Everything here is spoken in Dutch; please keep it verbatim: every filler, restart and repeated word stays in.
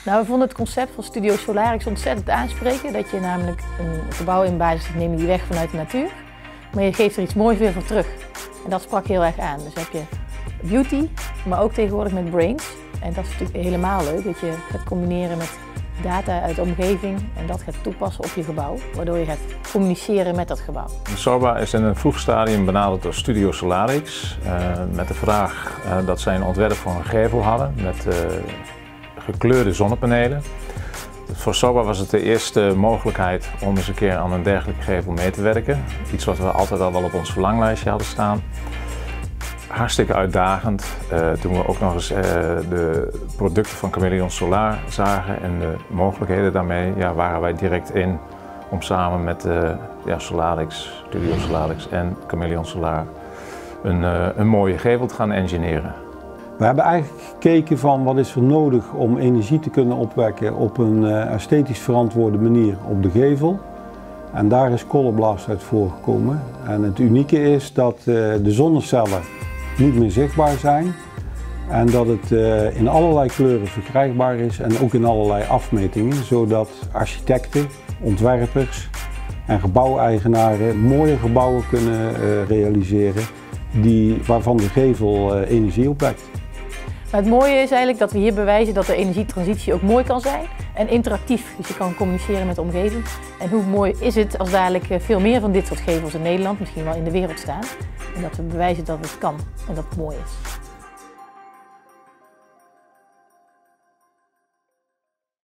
Nou, we vonden het concept van Studio Solarix ontzettend aanspreken. Dat je namelijk een gebouw in basis neem je weg vanuit de natuur, maar je geeft er iets moois weer voor terug. En dat sprak heel erg aan. Dus heb je beauty, maar ook tegenwoordig met brains. En dat is natuurlijk helemaal leuk, dat je gaat combineren met data uit de omgeving en dat gaat toepassen op je gebouw, waardoor je gaat communiceren met dat gebouw. Sorba is in een vroeg stadium benaderd door Studio Solarix uh, met de vraag uh, dat zij een ontwerp voor een gevel hadden met uh, gekleurde zonnepanelen. Voor Sorba was het de eerste mogelijkheid om eens een keer aan een dergelijke gevel mee te werken. Iets wat we altijd al wel op ons verlanglijstje hadden staan. Hartstikke uitdagend. Uh, toen we ook nog eens uh, de producten van Chameleon Solar zagen en de mogelijkheden daarmee, ja, waren wij direct in om samen met uh, ja, Solarix, Studio Solarix en Chameleon Solar een, uh, een mooie gevel te gaan engineeren. We hebben eigenlijk gekeken van wat is er nodig om energie te kunnen opwekken op een uh, esthetisch verantwoorde manier op de gevel. En daar is Color Blast uit voorgekomen. En het unieke is dat uh, de zonnecellen niet meer zichtbaar zijn en dat het uh, in allerlei kleuren verkrijgbaar is en ook in allerlei afmetingen, zodat architecten, ontwerpers en gebouweigenaren mooie gebouwen kunnen uh, realiseren die, waarvan de gevel uh, energie opwekt. Maar het mooie is eigenlijk dat we hier bewijzen dat de energietransitie ook mooi kan zijn en interactief. Dus je kan communiceren met de omgeving. En hoe mooi is het als dadelijk veel meer van dit soort gevels in Nederland, misschien wel in de wereld staan. En dat we bewijzen dat het kan en dat het mooi is.